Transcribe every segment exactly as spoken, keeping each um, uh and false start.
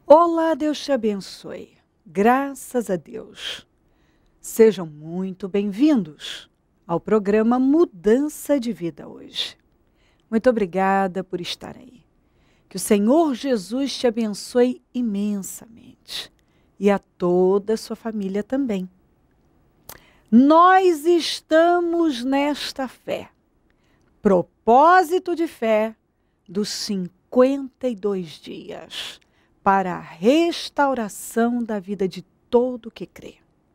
Olá, Deus te abençoe. Graças a Deus. Sejam muito bem-vindos ao programa Mudança de Vida hoje. Muito obrigada por estar aí. Que o Senhor Jesus te abençoe imensamente e a toda a sua família também. Nós estamos nesta fé, propósito de fé dos cinquenta e dois dias, para a restauração da vida de todo que crê.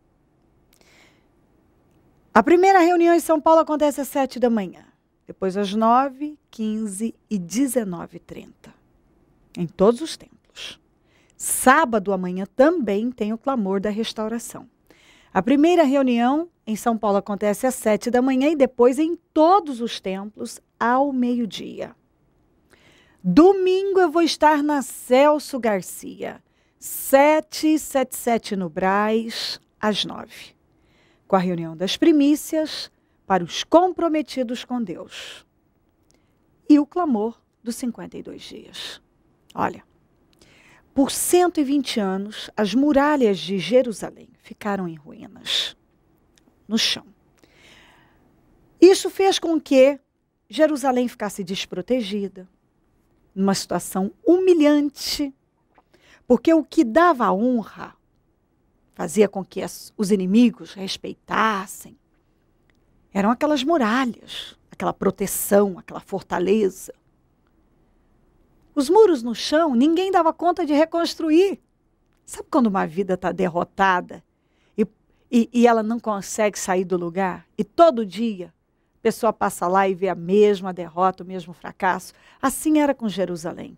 A primeira reunião em São Paulo acontece às sete da manhã, depois às nove, quinze e dezenove e trinta, em todos os templos. Sábado amanhã também tem o clamor da restauração. A primeira reunião em São Paulo acontece às sete da manhã e depois em todos os templos ao meio-dia. Domingo eu vou estar na Celso Garcia, sete setenta e sete no Brás, às nove, com a reunião das primícias para os comprometidos com Deus. E o clamor dos cinquenta e dois dias. Olha, por cento e vinte anos, as muralhas de Jerusalém ficaram em ruínas, no chão. Isso fez com que Jerusalém ficasse desprotegida, numa situação humilhante, porque o que dava honra, fazia com que as, os inimigos respeitassem, eram aquelas muralhas, aquela proteção, aquela fortaleza. Os muros no chão, ninguém dava conta de reconstruir. Sabe quando uma vida está derrotada e, e, e ela não consegue sair do lugar? E todo dia a pessoa passa lá e vê a mesma derrota, o mesmo fracasso. Assim era com Jerusalém.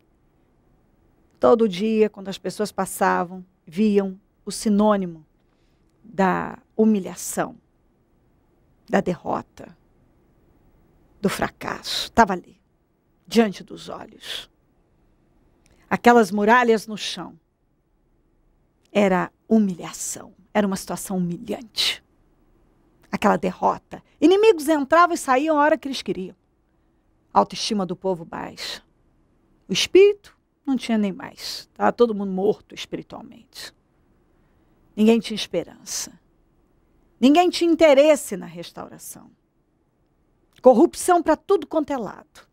Todo dia, quando as pessoas passavam, viam o sinônimo da humilhação, da derrota, do fracasso. Estava ali, diante dos olhos. Aquelas muralhas no chão. Era humilhação, era uma situação humilhante. Aquela derrota. Inimigos entravam e saíam a hora que eles queriam. A autoestima do povo baixa. O espírito não tinha nem mais. Estava todo mundo morto espiritualmente. Ninguém tinha esperança. Ninguém tinha interesse na restauração. Corrupção para tudo quanto é lado.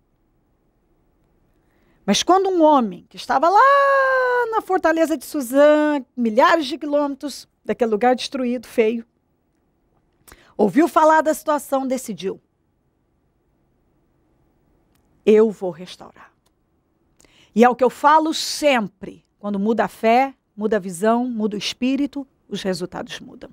Mas quando um homem que estava lá na fortaleza de Suzã, milhares de quilômetros daquele lugar destruído, feio, ouviu falar da situação, decidiu. Eu vou restaurar. E é o que eu falo sempre. Quando muda a fé, muda a visão, muda o espírito, os resultados mudam.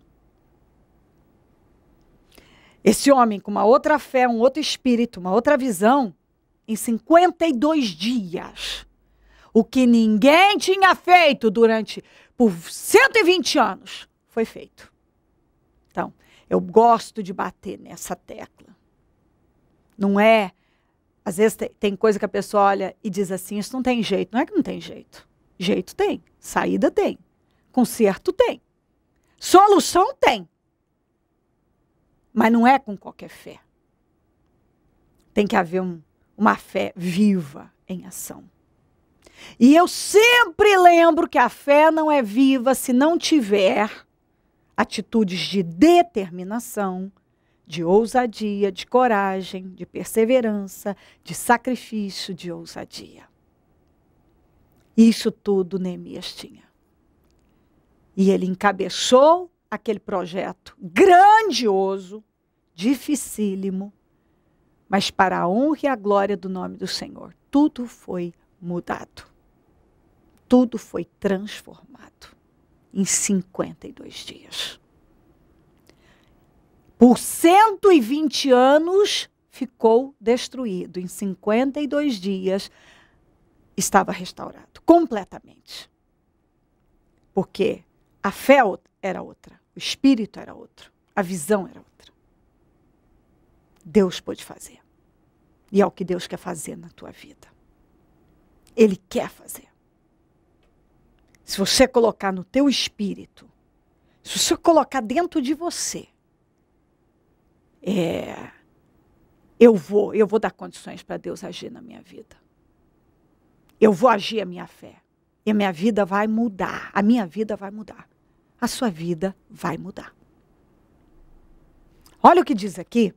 Esse homem com uma outra fé, um outro espírito, uma outra visão, em cinquenta e dois dias, o que ninguém tinha feito durante, por cento e vinte anos, foi feito. Então, eu gosto de bater nessa tecla. Não é... Às vezes tem, tem coisa que a pessoa olha e diz assim, isso não tem jeito. Não é que não tem jeito. Jeito tem. Saída tem. Conserto tem. Solução tem. Mas não é com qualquer fé. Tem que haver um, uma fé viva em ação. E eu sempre lembro que a fé não é viva se não tiver atitudes de determinação, de ousadia, de coragem, de perseverança, de sacrifício, de ousadia. Isso tudo Neemias tinha. E ele encabeçou aquele projeto grandioso, dificílimo, mas para a honra e a glória do nome do Senhor. Tudo foi mudado. Tudo foi transformado em cinquenta e dois dias. Por cento e vinte anos ficou destruído. Em cinquenta e dois dias estava restaurado completamente. Porque a fé era outra, o espírito era outro, a visão era outra. Deus pôde fazer. E é o que Deus quer fazer na tua vida. Ele quer fazer. Se você colocar no teu espírito, se você colocar dentro de você, é, eu vou, eu vou dar condições para Deus agir na minha vida. Eu vou agir a minha fé. E a minha vida vai mudar. A minha vida vai mudar. A sua vida vai mudar. Olha o que diz aqui.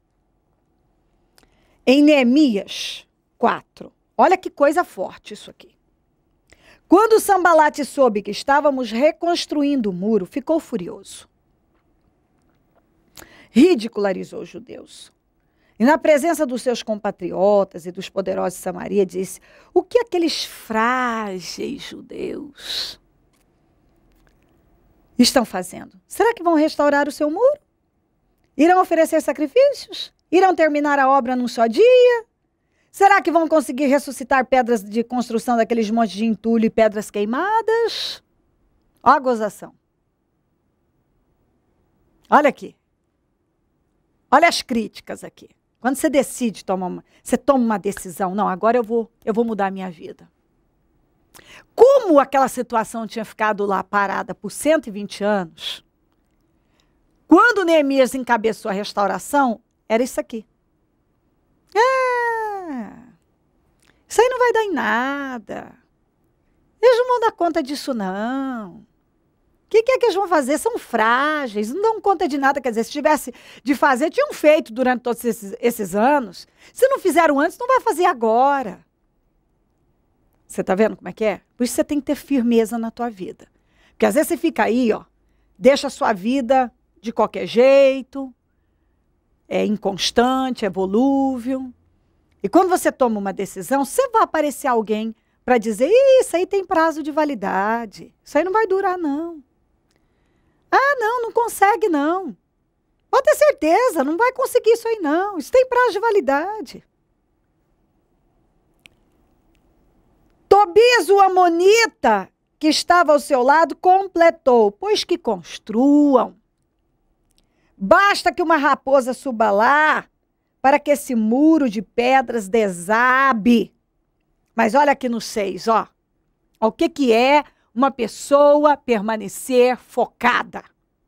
Em Neemias quatro. Olha que coisa forte isso aqui. Quando Sambalate soube que estávamos reconstruindo o muro, ficou furioso. Ridicularizou os judeus. E na presença dos seus compatriotas e dos poderosos de Samaria, disse: o que aqueles frágeis judeus estão fazendo? Será que vão restaurar o seu muro? Irão oferecer sacrifícios? Irão terminar a obra num só dia? Será que vão conseguir ressuscitar pedras de construção daqueles montes de entulho e pedras queimadas? Ó a gozação. Olha aqui. Olha as críticas aqui. Quando você decide, toma uma, você toma uma decisão. Não, agora eu vou, eu vou mudar a minha vida. Como aquela situação tinha ficado lá parada por cento e vinte anos, quando Neemias encabeçou a restauração, era isso aqui. É, isso aí não vai dar em nada. Eles não vão dar conta disso, não. O que, que é que eles vão fazer? São frágeis, não dão conta de nada. Quer dizer, se tivesse de fazer, tinham feito durante todos esses, esses anos. Se não fizeram antes, não vai fazer agora. Você tá vendo como é que é? Por isso você tem que ter firmeza na tua vida. Porque às vezes você fica aí, ó, deixa a sua vida de qualquer jeito, é inconstante, é volúvel. E quando você toma uma decisão, sempre vai aparecer alguém para dizer: isso aí tem prazo de validade, isso aí não vai durar, não. Ah, não, não consegue, não. Pode ter certeza, não vai conseguir isso aí, não. Isso tem prazo de validade. Tobias, o amonita, que estava ao seu lado, completou: pois que construam. Basta que uma raposa suba lá para que esse muro de pedras desabe. Mas olha aqui no seis, ó. O que, que é uma pessoa permanecer focada?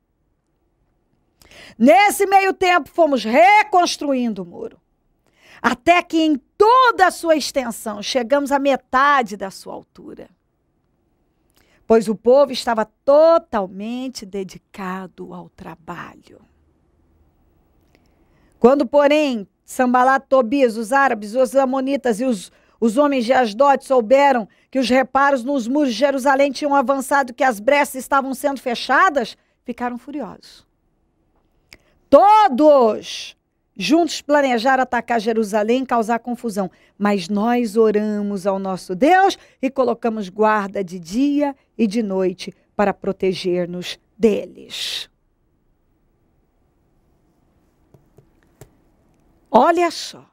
Nesse meio tempo, fomos reconstruindo o muro. Até que em toda a sua extensão, chegamos à metade da sua altura. Pois o povo estava totalmente dedicado ao trabalho. Quando, porém, Sambalat, Tobias, os árabes, os amonitas e os, os homens de Asdod souberam que os reparos nos muros de Jerusalém tinham avançado, que as brechas estavam sendo fechadas, ficaram furiosos. Todos juntos planejaram atacar Jerusalém e causar confusão. Mas nós oramos ao nosso Deus e colocamos guarda de dia e de noite para proteger-nos deles. Olha só.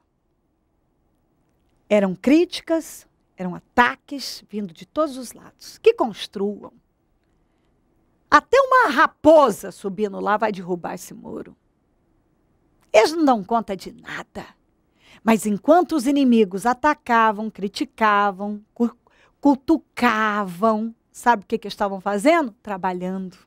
Eram críticas, eram ataques vindo de todos os lados. Que construam. Até uma raposa subindo lá vai derrubar esse muro. Eles não dão conta de nada. Mas enquanto os inimigos atacavam, criticavam, cutucavam, sabe o que, que estavam fazendo? Trabalhando.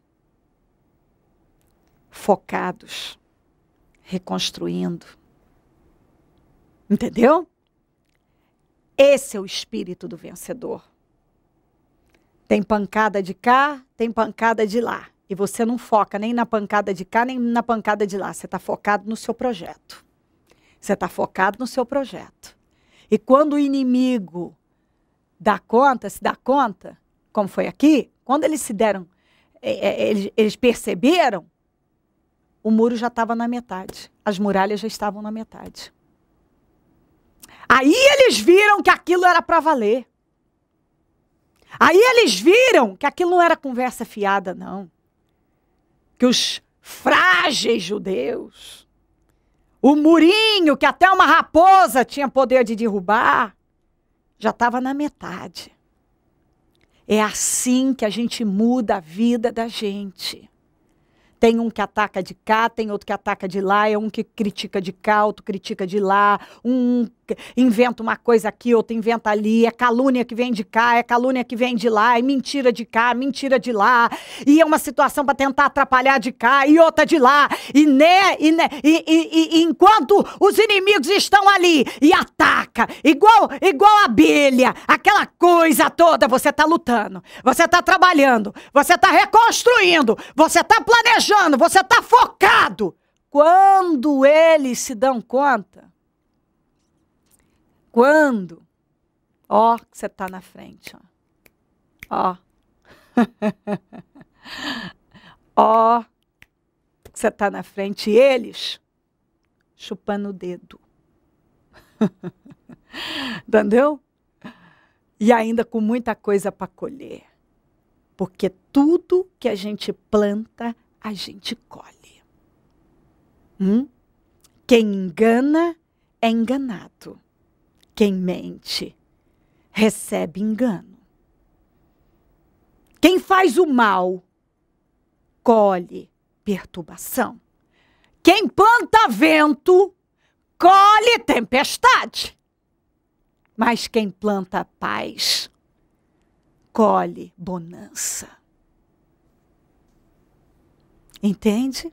Focados. Reconstruindo. Entendeu? Esse é o espírito do vencedor. Tem pancada de cá, tem pancada de lá. E você não foca nem na pancada de cá, nem na pancada de lá. Você está focado no seu projeto. Você está focado no seu projeto. E quando o inimigo dá conta, se dá conta, como foi aqui, quando eles se deram, é, eles, eles perceberam, o muro já estava na metade. As muralhas já estavam na metade. Aí eles viram que aquilo era para valer. Aí eles viram que aquilo não era conversa fiada, não. Que os frágeis judeus, o murinho que até uma raposa tinha poder de derrubar, já estava na metade. É assim que a gente muda a vida da gente. Tem um que ataca de cá, tem outro que ataca de lá, é um que critica de cá, outro critica de lá, um inventa uma coisa aqui, outra inventa ali, é calúnia que vem de cá, é calúnia que vem de lá, é mentira de cá, mentira de lá, e é uma situação para tentar atrapalhar de cá, e outra de lá, e, né, e, né, e, e, e enquanto os inimigos estão ali, e ataca, igual, igual abelha, aquela coisa toda, você está lutando, você está trabalhando, você está reconstruindo, você está planejando, você está focado. Quando eles se dão conta, quando, ó, que você está na frente, ó, ó, ó, que você está na frente, e eles chupando o dedo, entendeu? E ainda com muita coisa para colher, porque tudo que a gente planta, a gente colhe. Hum? Quem engana é enganado. Quem mente recebe engano. Quem faz o mal colhe perturbação. Quem planta vento colhe tempestade. Mas quem planta paz colhe bonança. Entende?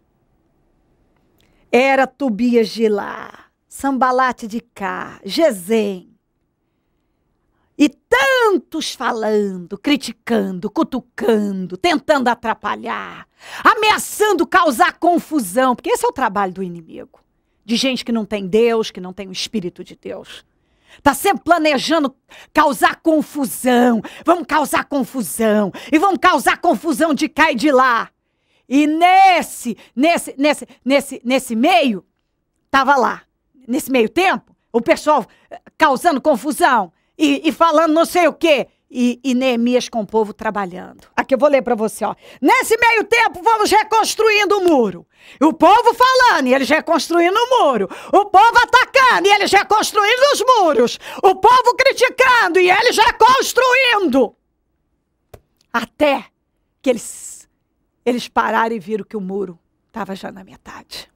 Era Tobias de lá, Sambalate de cá, Gesem. E tantos falando, criticando, cutucando, tentando atrapalhar, ameaçando causar confusão, porque esse é o trabalho do inimigo. De gente que não tem Deus, que não tem o Espírito de Deus. Está sempre planejando causar confusão. Vamos causar confusão. E vamos causar confusão de cá e de lá. E nesse, nesse, nesse, nesse, nesse meio, estava lá, nesse meio tempo, o pessoal causando confusão e, e falando não sei o quê. E, e Neemias com o povo trabalhando. Aqui eu vou ler para você, ó. Nesse meio tempo, vamos reconstruindo o muro. O povo falando, e eles reconstruindo o muro. O povo atacando, e eles reconstruindo os muros. O povo criticando, e eles reconstruindo. Até que eles... Eles pararam e viram que o muro estava já na metade.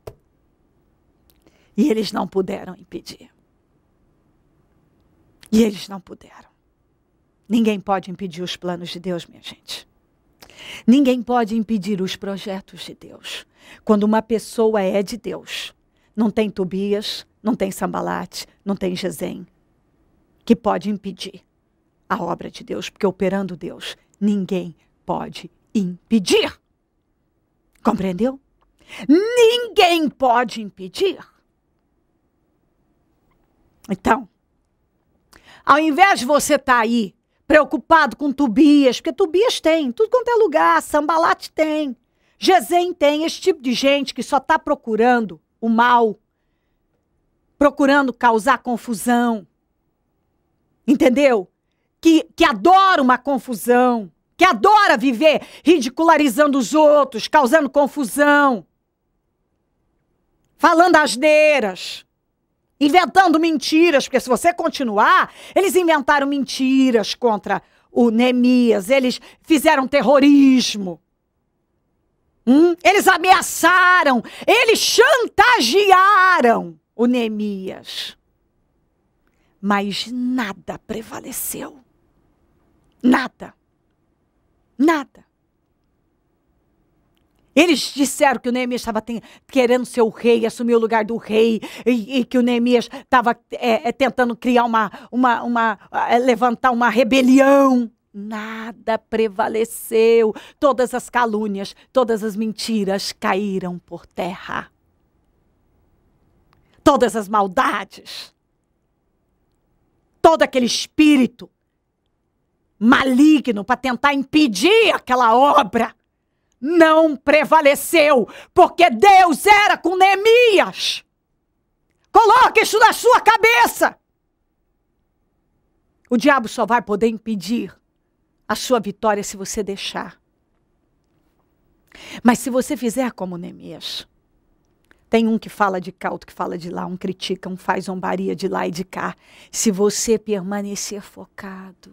E eles não puderam impedir. E eles não puderam. Ninguém pode impedir os planos de Deus, minha gente. Ninguém pode impedir os projetos de Deus. Quando uma pessoa é de Deus, não tem Tobias, não tem Sambalate, não tem Gesem, que pode impedir a obra de Deus, porque operando Deus, ninguém pode impedir. Compreendeu? Ninguém pode impedir. Então, ao invés de você estar aí preocupado com Tobias, porque Tobias tem, tudo quanto é lugar, Sambalate tem, Gesem tem, esse tipo de gente que só está procurando o mal, procurando causar confusão, entendeu? Que, que adora uma confusão, que adora viver ridicularizando os outros, causando confusão, falando asneiras, inventando mentiras, porque se você continuar, eles inventaram mentiras contra o Neemias, eles fizeram terrorismo, hum? Eles ameaçaram, eles chantagearam o Neemias, mas nada prevaleceu, nada. Nada. Eles disseram que o Neemias estava querendo ser o rei, assumir o lugar do rei, e, e que o Neemias estava é, é, tentando criar uma, uma, uma é, levantar uma rebelião. Nada prevaleceu. Todas as calúnias, todas as mentiras caíram por terra. Todas as maldades. Todo aquele espírito maligno para tentar impedir aquela obra não prevaleceu, porque Deus era com Neemias. Coloque isso na sua cabeça. O diabo só vai poder impedir a sua vitória se você deixar. Mas se você fizer como Neemias, tem um que fala de cá, outro que fala de lá, um critica, um faz zombaria de lá e de cá. Se você permanecer focado,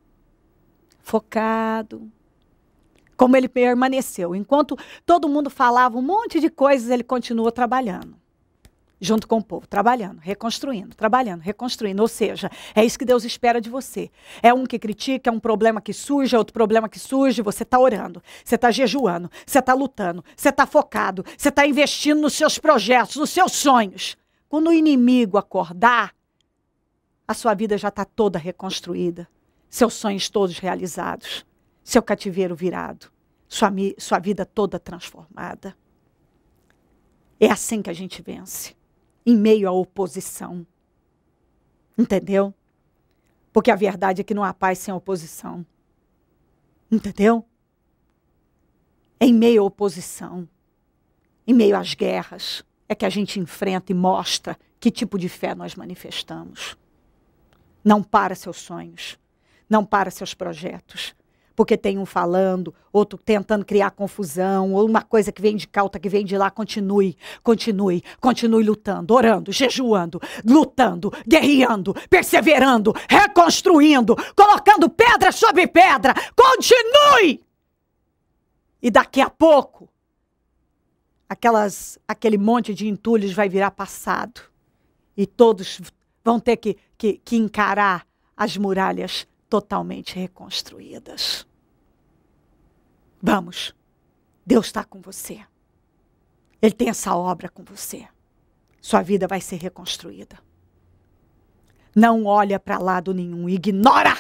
focado, como ele permaneceu. Enquanto todo mundo falava um monte de coisas, ele continuou trabalhando. junto com o povo, trabalhando, reconstruindo, trabalhando, reconstruindo. Ou seja, é isso que Deus espera de você. É um que critica, é um problema que surge, é outro problema que surge, você está orando, você está jejuando, você está lutando, você está focado, você está investindo nos seus projetos, nos seus sonhos. Quando o inimigo acordar, a sua vida já está toda reconstruída, seus sonhos todos realizados, seu cativeiro virado, sua, sua vida toda transformada. É assim que a gente vence, em meio à oposição. Entendeu? Porque a verdade é que não há paz sem oposição. Entendeu? É em meio à oposição, em meio às guerras, é que a gente enfrenta e mostra que tipo de fé nós manifestamos. Não para seus sonhos, não para seus projetos. Porque tem um falando, outro tentando criar confusão, ou uma coisa que vem de cá, outra que vem de lá. Continue, continue, continue lutando, orando, jejuando, lutando, guerreando, perseverando, reconstruindo, colocando pedra sobre pedra. Continue! E daqui a pouco, aquelas, aquele monte de entulhos vai virar passado. E todos vão ter que, que, que encarar as muralhas totalmente reconstruídas. Vamos. Deus está com você. Ele tem essa obra com você. Sua vida vai ser reconstruída. Não olha para lado nenhum. Ignora.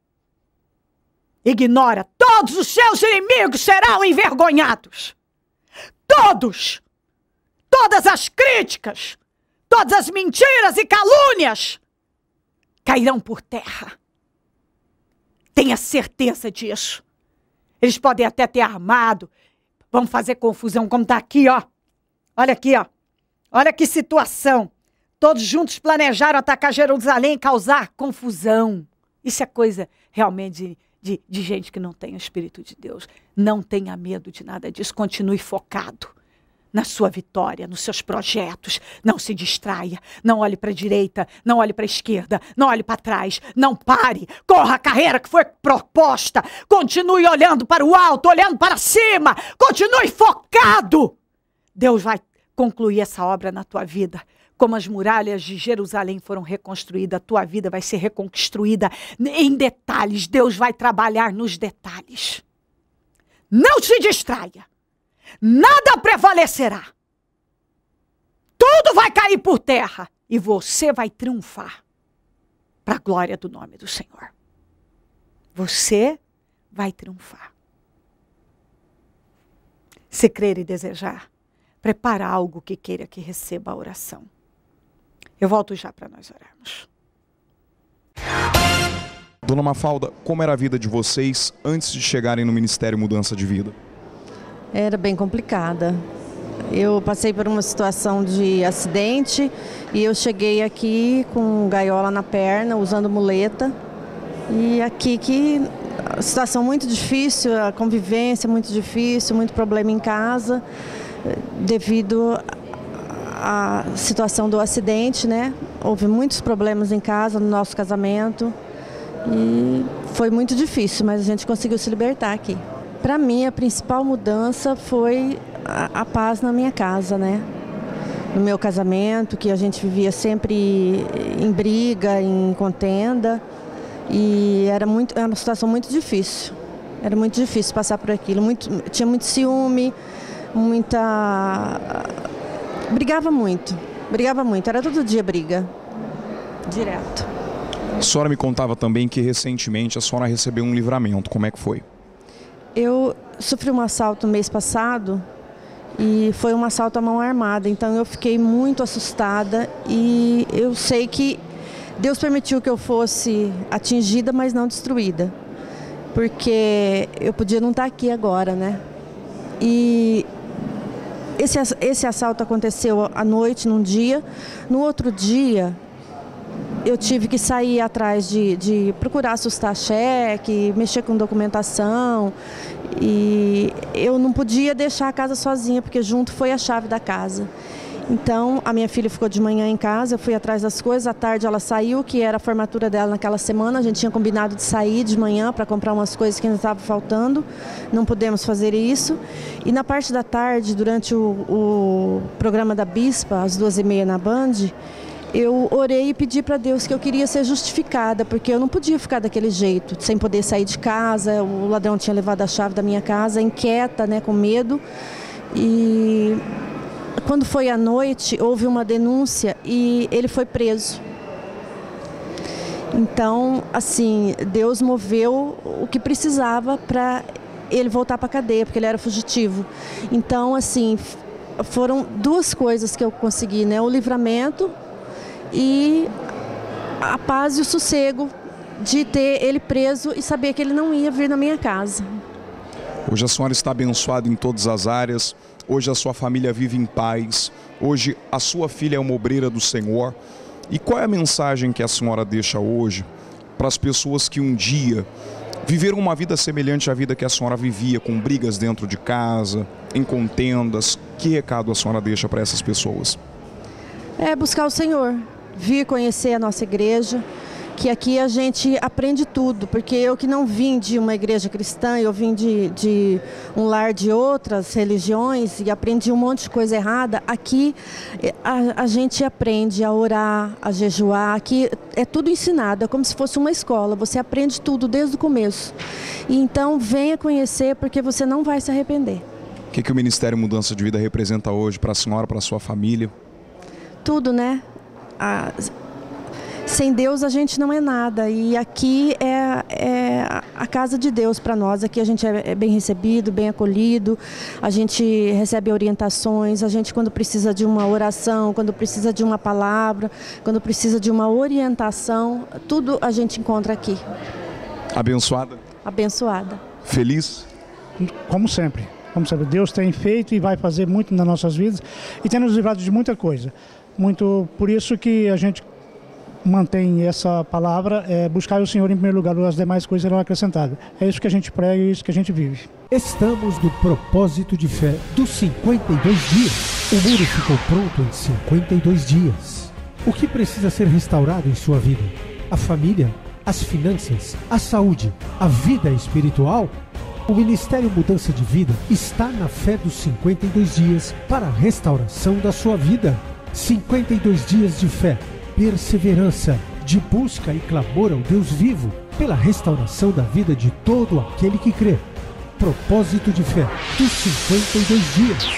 Ignora. Todos os seus inimigos serão envergonhados. Todos. Todas as críticas. Todas as mentiras e calúnias cairão por terra. Tenha certeza disso. Eles podem até ter armado. Vão fazer confusão, como está aqui, ó. Olha aqui, ó. Olha que situação. Todos juntos planejaram atacar Jerusalém e causar confusão. Isso é coisa realmente de, de, de gente que não tem o Espírito de Deus. Não tenha medo de nada disso. Continue focado na sua vitória, nos seus projetos. Não se distraia, não olhe para a direita, não olhe para a esquerda, não olhe para trás, não pare, corra a carreira que foi proposta, continue olhando para o alto, olhando para cima, continue focado. Deus vai concluir essa obra na tua vida. Como as muralhas de Jerusalém foram reconstruídas, a tua vida vai ser reconstruída em detalhes. Deus vai trabalhar nos detalhes. Não se distraia. Nada prevalecerá. Tudo vai cair por terra. E você vai triunfar. Para a glória do nome do Senhor. Você vai triunfar. Se crer e desejar, prepara algo que queira que receba a oração. Eu volto já para nós orarmos. Dona Mafalda, como era a vida de vocês antes de chegarem no Ministério Mudança de Vida? Era bem complicada. Eu passei por uma situação de acidente e eu cheguei aqui com gaiola na perna, usando muleta. E aqui que a situação muito difícil, a convivência muito difícil, muito problema em casa, devido à situação do acidente, né? Houve muitos problemas em casa, no nosso casamento. E foi muito difícil, mas a gente conseguiu se libertar aqui. Para mim, a principal mudança foi a, a paz na minha casa, né? No meu casamento, que a gente vivia sempre em briga, em contenda. E era, muito, era uma situação muito difícil. Era muito difícil passar por aquilo. Muito, tinha muito ciúme, muita... Brigava muito, brigava muito. Era todo dia briga, direto. A senhora me contava também que recentemente a senhora recebeu um livramento. Como é que foi? Eu sofri um assalto no mês passado e foi um assalto à mão armada, então eu fiquei muito assustada e eu sei que Deus permitiu que eu fosse atingida, mas não destruída, porque eu podia não estar aqui agora, né? E esse, esse assalto aconteceu à noite, num dia, no outro dia eu tive que sair atrás de, de procurar assustar cheque, mexer com documentação. E eu não podia deixar a casa sozinha, porque junto foi a chave da casa. Então, a minha filha ficou de manhã em casa, eu fui atrás das coisas, à tarde ela saiu, que era a formatura dela naquela semana, a gente tinha combinado de sair de manhã para comprar umas coisas que ainda estavam faltando, não pudemos fazer isso. E na parte da tarde, durante o, o programa da Bispa, às duas e meia na Band, eu orei e pedi para Deus que eu queria ser justificada, porque eu não podia ficar daquele jeito, sem poder sair de casa, o ladrão tinha levado a chave da minha casa, inquieta, né, com medo. E quando foi à noite, houve uma denúncia e ele foi preso. Então, assim, Deus moveu o que precisava para ele voltar para a cadeia, porque ele era fugitivo. Então, assim, foram duas coisas que eu consegui, né? O livramento e a paz e o sossego de ter ele preso e saber que ele não ia vir na minha casa. Hoje a senhora está abençoada em todas as áreas, hoje a sua família vive em paz, hoje a sua filha é uma obreira do Senhor. E qual é a mensagem que a senhora deixa hoje para as pessoas que um dia viveram uma vida semelhante à vida que a senhora vivia, com brigas dentro de casa, em contendas? Que recado a senhora deixa para essas pessoas? É buscar o Senhor, vir conhecer a nossa igreja, que aqui a gente aprende tudo, porque eu que não vim de uma igreja cristã, eu vim de, de um lar de outras religiões e aprendi um monte de coisa errada. Aqui a, a gente aprende a orar, a jejuar, aqui é tudo ensinado, é como se fosse uma escola, você aprende tudo desde o começo. E então venha conhecer, porque você não vai se arrepender. O que, que o Ministério Mudança de Vida representa hoje para a senhora, para a sua família? Tudo, né? A, Sem Deus a gente não é nada, e aqui é, é a casa de Deus para nós. Aqui a gente é bem recebido, bem acolhido, a gente recebe orientações, a gente quando precisa de uma oração, quando precisa de uma palavra, quando precisa de uma orientação, tudo a gente encontra aqui. Abençoada? Abençoada. Feliz? Como sempre, como sempre. Deus tem feito e vai fazer muito nas nossas vidas e tem nos livrado de muita coisa. Muito, por isso que a gente mantém essa palavra, é buscar o Senhor em primeiro lugar, as demais coisas serão acrescentadas. É isso que a gente prega e é isso que a gente vive. Estamos no propósito de fé dos cinquenta e dois dias. O muro ficou pronto em cinquenta e dois dias. O que precisa ser restaurado em sua vida? A família, as finanças, a saúde, a vida espiritual? O Ministério Mudança de Vida está na fé dos cinquenta e dois dias para a restauração da sua vida. cinquenta e dois dias de fé, perseverança, de busca e clamor ao Deus vivo, pela restauração da vida de todo aquele que crê. Propósito de fé dos cinquenta e dois dias.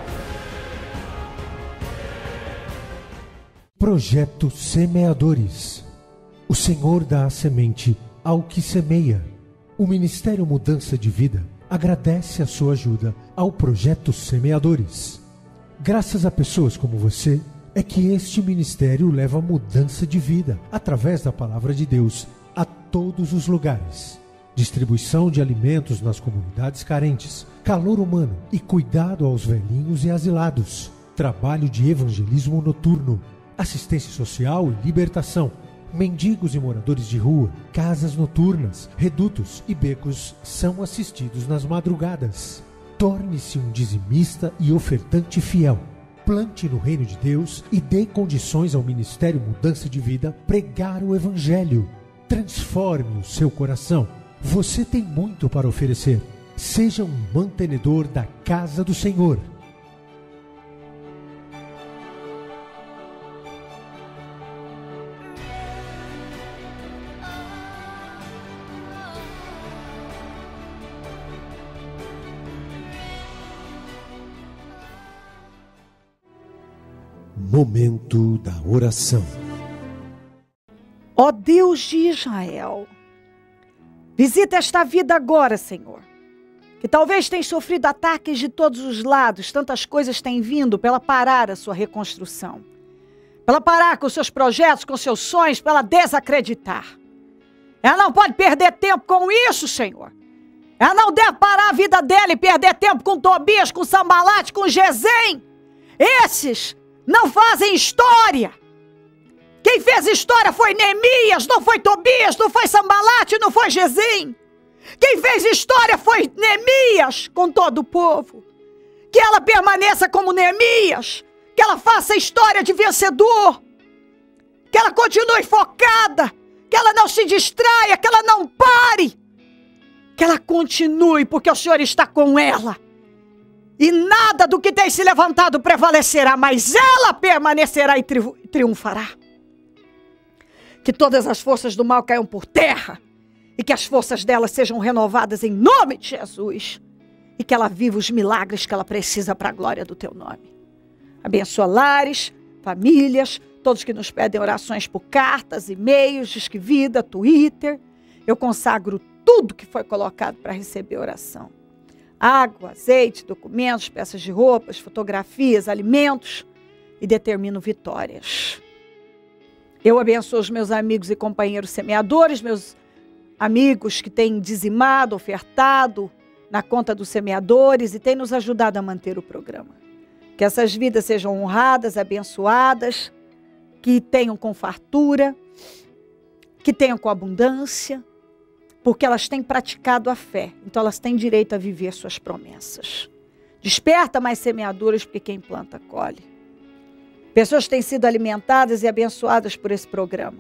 Projeto Semeadores. O Senhor dá a semente ao que semeia. O Ministério Mudança de Vida agradece a sua ajuda ao Projeto Semeadores. Graças a pessoas como você, é que este ministério leva mudança de vida, através da palavra de Deus, a todos os lugares. Distribuição de alimentos nas comunidades carentes, calor humano e cuidado aos velhinhos e asilados. Trabalho de evangelismo noturno, assistência social e libertação. Mendigos e moradores de rua, casas noturnas, redutos e becos são assistidos nas madrugadas. Torne-se um dizimista e ofertante fiel. Plante no reino de Deus e dê condições ao Ministério Mudança de Vida pregar o Evangelho. Transforme o seu coração. Você tem muito para oferecer. Seja um mantenedor da casa do Senhor. Momento da oração. Ó Deus de Israel, visita esta vida agora, Senhor, que talvez tenha sofrido ataques de todos os lados, tantas coisas têm vindo para ela parar a sua reconstrução, para ela parar com seus projetos, com seus sonhos, para ela desacreditar. Ela não pode perder tempo com isso, Senhor. Ela não deve parar a vida dela e perder tempo com Tobias, com Sambalate, com Gesem. Esses não fazem história. Quem fez história foi Neemias, não foi Tobias, não foi Sambalate, não foi Gesem. Quem fez história foi Neemias com todo o povo. Que ela permaneça como Neemias, Que ela faça história de vencedor. Que ela continue focada. Que ela não se distraia, que ela não pare. Que ela continue, porque o Senhor está com ela. E nada do que tem se levantado prevalecerá, mas ela permanecerá e tri- triunfará. Que todas as forças do mal caiam por terra. E que as forças dela sejam renovadas em nome de Jesus. E que ela viva os milagres que ela precisa para a glória do teu nome. Abençoa lares, famílias, todos que nos pedem orações por cartas, e-mails, Disque Vida, Twitter. Eu consagro tudo que foi colocado para receber oração. Água, azeite, documentos, peças de roupas, fotografias, alimentos. E determino vitórias. Eu abençoo os meus amigos e companheiros semeadores, meus amigos que têm dizimado, ofertado na conta dos semeadores e têm nos ajudado a manter o programa. Que essas vidas sejam honradas, abençoadas, que tenham com fartura, que tenham com abundância, porque elas têm praticado a fé, então elas têm direito a viver suas promessas. Desperta mais semeadores, porque quem planta colhe. Pessoas têm sido alimentadas e abençoadas por esse programa.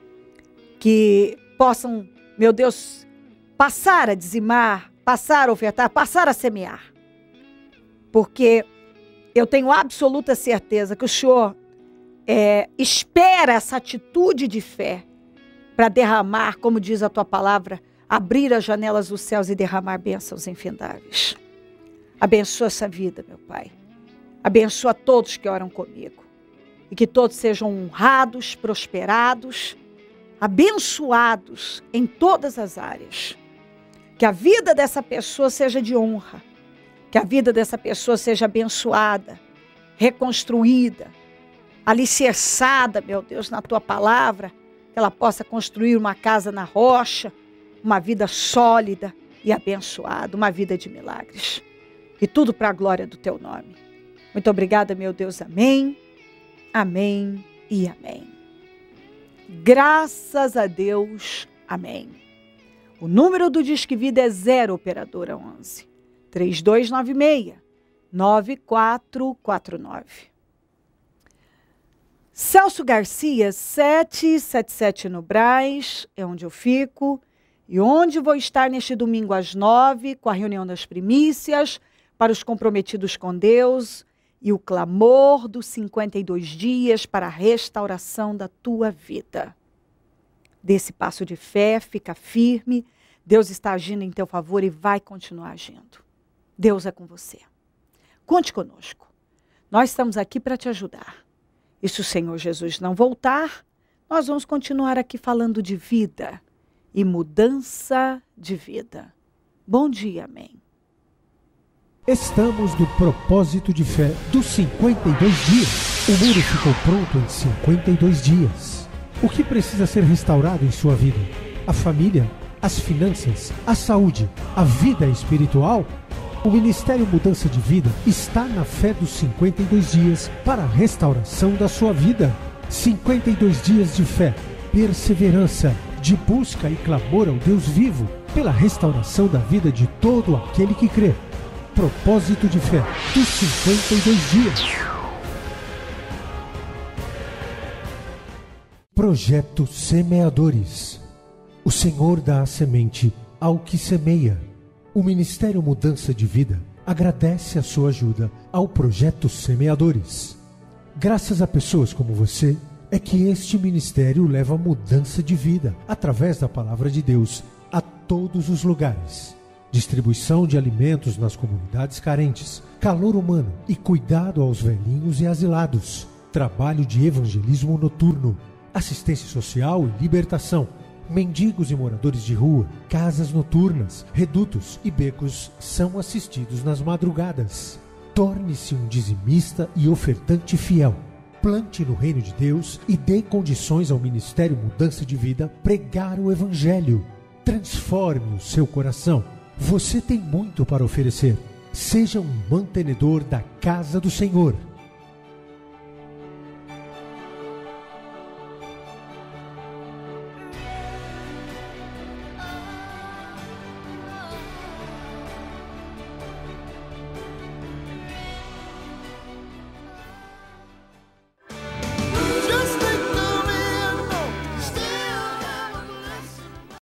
Que possam, meu Deus, passar a dizimar, passar a ofertar, passar a semear. Porque eu tenho absoluta certeza que o Senhor é, espera essa atitude de fé para derramar, como diz a tua palavra, abrir as janelas dos céus e derramar bênçãos infindáveis. Abençoa essa vida, meu Pai. Abençoa todos que oram comigo. E que todos sejam honrados, prosperados, abençoados em todas as áreas. Que a vida dessa pessoa seja de honra. Que a vida dessa pessoa seja abençoada, reconstruída, alicerçada, meu Deus, na tua palavra. Que ela possa construir uma casa na rocha, uma vida sólida e abençoada, uma vida de milagres. E tudo para a glória do teu nome. Muito obrigada, meu Deus. Amém, amém e amém. Graças a Deus. Amém. O número do Disque Vida é zero, operadora onze, três dois nove seis, nove quatro quatro nove. Celso Garcia, setecentos e setenta e sete no Brás, é onde eu fico. E onde vou estar neste domingo às nove, com a reunião das primícias, para os comprometidos com Deus e o clamor dos cinquenta e dois dias para a restauração da tua vida. Dê esse passo de fé, fica firme. Deus está agindo em teu favor e vai continuar agindo. Deus é com você. Conte conosco. Nós estamos aqui para te ajudar. E se o Senhor Jesus não voltar, nós vamos continuar aqui falando de vida e mudança de vida. Bom dia, amém. Estamos no propósito de fé dos cinquenta e dois dias. O muro ficou pronto em cinquenta e dois dias. O que precisa ser restaurado em sua vida? A família, as finanças, a saúde, a vida espiritual? O Ministério Mudança de Vida está na fé dos cinquenta e dois dias para a restauração da sua vida. cinquenta e dois dias de fé, perseverança, de busca e clamor ao Deus vivo pela restauração da vida de todo aquele que crê. Propósito de fé dos cinquenta e dois dias. Projeto Semeadores. O Senhor dá a semente ao que semeia. O Ministério Mudança de Vida agradece a sua ajuda ao Projeto Semeadores. Graças a pessoas como você, é que este ministério leva mudança de vida, através da Palavra de Deus, a todos os lugares. Distribuição de alimentos nas comunidades carentes, calor humano e cuidado aos velhinhos e asilados. Trabalho de evangelismo noturno, assistência social e libertação. Mendigos e moradores de rua, casas noturnas, redutos e becos são assistidos nas madrugadas. Torne-se um dizimista e ofertante fiel. Plante no reino de Deus e dê condições ao Ministério Mudança de Vida pregar o Evangelho. Transforme o seu coração. Você tem muito para oferecer. Seja um mantenedor da casa do Senhor.